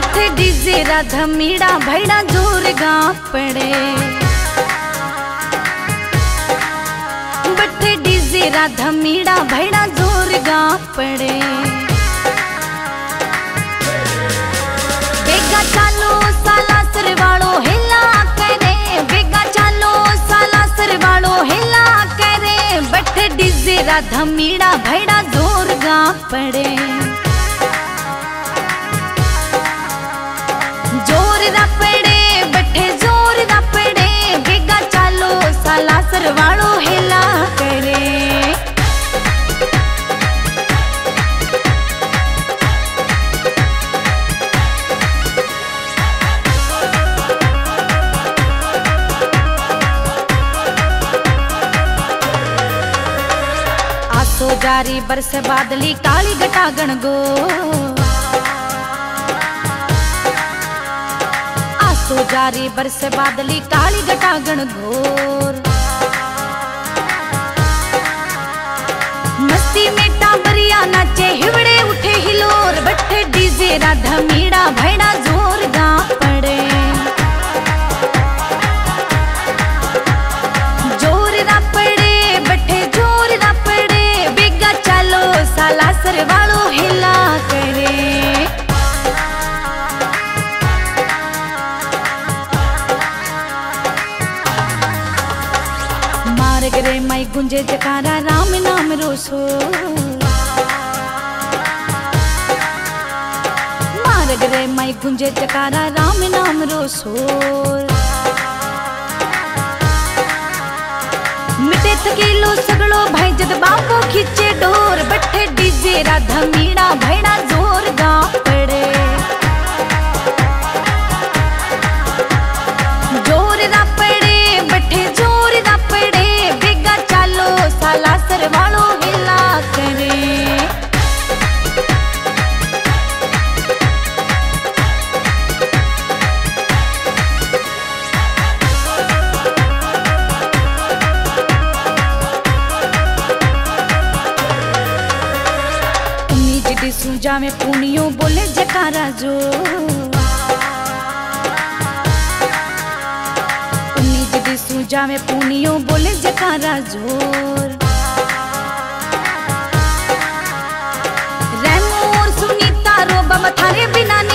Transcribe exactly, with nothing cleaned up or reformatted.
बठे डीजे राधा मीड़ा भैड़ा जोर गा पड़े। बठे डीजे राधा मीड़ा भैड़ा जोर गा पड़े। बेगा चालो साला सरवाड़ो हिला करे, बेगा चालो साला सरवाड़ो हिला करे। बठे डीजे राधा मीड़ा भैड़ा जोर गा पड़े। जोर दा पड़े बठे जोर दा पड़े, बेगा चालो साला सरवाड़ो हिला करे। आसो जारी बरस बादली काली गटागण गो। आसो जारी बरस बादली काली गटागण घोर। मस्ती में टाबरिया नाचे हिवड़े उठे हिलोर। बठे डीजे राधा मीड़ा भैड़ा जोर गा पड़े। जोर दा पड़े बठे जोर दा पड़े, बेगा चालो साला सरवाड़ो हिला करे। मार्ग रे माई गुंजे जकारा राम नाम रोसो। मार्ग रे माई गुंजे जकारा राम नाम रोसो। मिटे थकेलो सगड़ो भाई जद बापो खींचे डोर। बठे डीजे राधा मीड़ा भैड़ा जोर गा पड़े। जोर दा पड़े बठे जोर दा पड़े, बेगा चालो साला सरवाड़ो हिला करे। सूजा में पुनियो बोले जकारा जो। उन्नी सूजा में पुनियो बोले जकारा जोर। रैमो और सुनीता रोबा मथारे बिना